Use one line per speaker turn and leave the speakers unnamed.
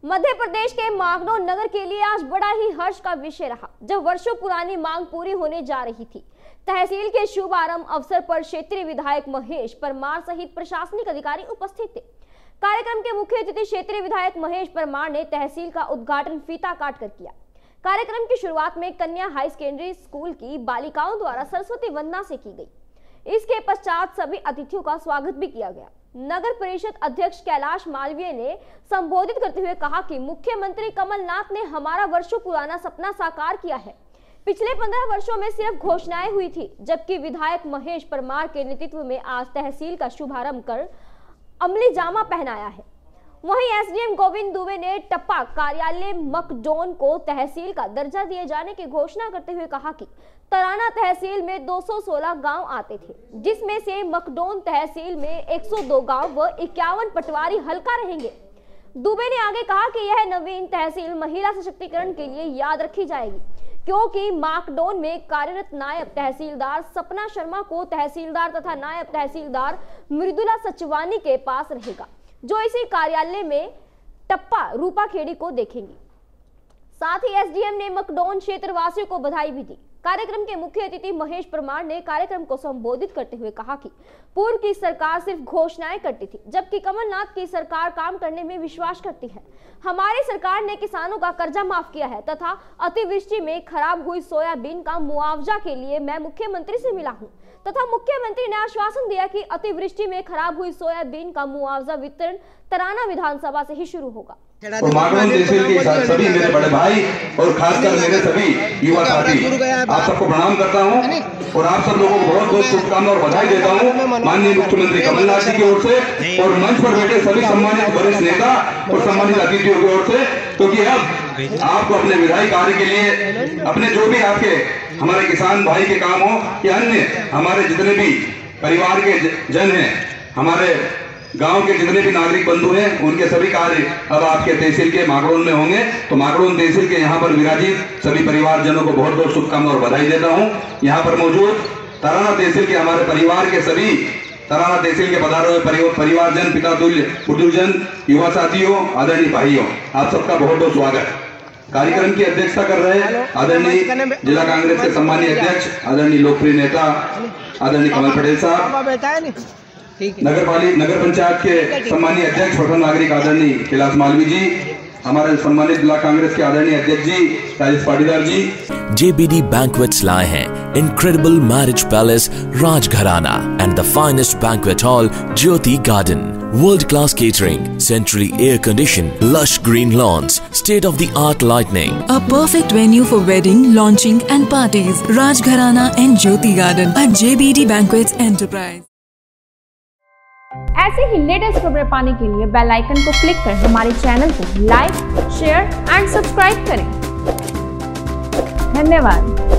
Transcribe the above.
मध्य प्रदेश के मागनों नगर के लिए आज बड़ा ही हर्ष का विषय रहा, जब वर्षों पुरानी मांग पूरी होने जा रही थी। तहसील के शुभारंभ अवसर पर क्षेत्रीय विधायक महेश परमार सहित प्रशासनिक अधिकारी उपस्थित थे। कार्यक्रम के मुख्य अतिथि क्षेत्रीय विधायक महेश परमार ने तहसील का उद्घाटन फीता काट कर किया। कार्यक्रम की शुरुआत में कन्या हाई सेकेंडरी स्कूल की बालिकाओं द्वारा सरस्वती वंदना से की गई। इसके पश्चात सभी अतिथियों का स्वागत भी किया गया। नगर परिषद अध्यक्ष कैलाश मालवीय ने संबोधित करते हुए कहा कि मुख्यमंत्री कमलनाथ ने हमारा वर्षों पुराना सपना साकार किया है। पिछले 15 वर्षों में सिर्फ घोषणाएं हुई थी, जबकि विधायक महेश परमार के नेतृत्व में आज तहसील का शुभारंभ कर अमली जामा पहनाया है। वहीं एसडीएम गोविंद दुबे ने टप्पा कार्यालय मकडोन को तहसील का दर्जा दिए जाने की घोषणा करते हुए कहा कि तराना तहसील में 216 गांव आते थे, जिसमें से मकडोन तहसील में 102 गांव व 51 पटवारी हल्का रहेंगे। दुबे ने आगे कहा कि यह नवीन तहसील महिला सशक्तिकरण के लिए याद रखी जाएगी, क्योंकि माकडोन में कार्यरत नायब तहसीलदार सपना शर्मा को तहसीलदार तथा नायब तहसीलदार मृदुला सचवानी के पास रहेगा, जो इसी कार्यालय में टप्पा रूपाखेड़ी को देखेंगी। साथ ही एसडीएम ने मकडोन क्षेत्र वासियों को बधाई भी दी। कार्यक्रम के मुख्य अतिथि महेश परमार ने कार्यक्रम को संबोधित करते हुए कहा कि पूर्व की सरकार सिर्फ घोषणाएं करती थी, जबकि कमलनाथ की सरकार काम करने में विश्वास करती है। हमारी सरकार ने किसानों का कर्जा माफ किया है तथा अतिवृष्टि में खराब हुई सोयाबीन का मुआवजा के लिए मैं मुख्यमंत्री से मिला हूं तथा मुख्यमंत्री ने आश्वासन दिया कि अतिवृष्टि में खराब हुई सोयाबीन का मुआवजा वितरण तराना विधानसभा से ही शुरू होगा।
और मागनों तहसील के सभी मेरे बड़े भाई और खासकर मेरे सभी युवा साथी, आप सबको प्रणाम करता हूं और आप सब लोगों को बहुत बहुत शुभकामनाएं और बधाई देता हूं माननीय मुख्यमंत्री कमलनाथ जी की ओर से और मंच पर बैठे सभी सम्मानित वरिष्ठ नेता और सम्मानित अतिथियों की ओर से, क्योंकि अब आपको अपने विधायी कार्य के लिए अपने जो भी आपके हमारे किसान भाई के काम हो या अन्य हमारे जितने भी परिवार के जन हैं, हमारे गांव के जितने भी नागरिक बंधु हैं, उनके सभी कार्य अब आपके तहसील के मागड़ों में होंगे। तो मागड़ों तहसील के यहाँ पर विराजित सभी परिवारजनों को बहुत बहुत शुभकामनाएं और बधाई देता हूँ। यहाँ पर मौजूद तराना तहसील के हमारे परिवार के सभी तराना तहसील के पधारे हुए परिवारजन, पिता तुल्य बुजुर्गजन, युवा साथियों, आदरणीय भाइयों, आप सबका बहुत बहुत स्वागत। कार्यक्रम की अध्यक्षता कर रहे आदरणीय जिला कांग्रेस के सम्मानीय अध्यक्ष, आदरणीय लोकप्रिय नेता आदरणीय कमल पटेल साहब, नगर पंचायत के सम्मानीय अध्यक्ष प्रथम नागरिक आदरणीय कैलाश मालवी जी, हमारे सम्मानित जिला कांग्रेस के आदरणीय अध्यक्ष जी राजेश पाटीदार जी।
JBD Banquets लाए हैं incredible marriage palace Rajgharana and the finest banquet hall Jyoti Garden, world-class catering, centrally air-conditioned, lush green lawns, state-of-the-art lighting.
A perfect venue for wedding, launching and parties. Rajgharana and Jyoti Garden at JBD Banquets Enterprise.
ऐसे ही latest खबरें पाने के लिए bell icon को click कर हमारे channel को like, share and subscribe करें। धन्यवाद।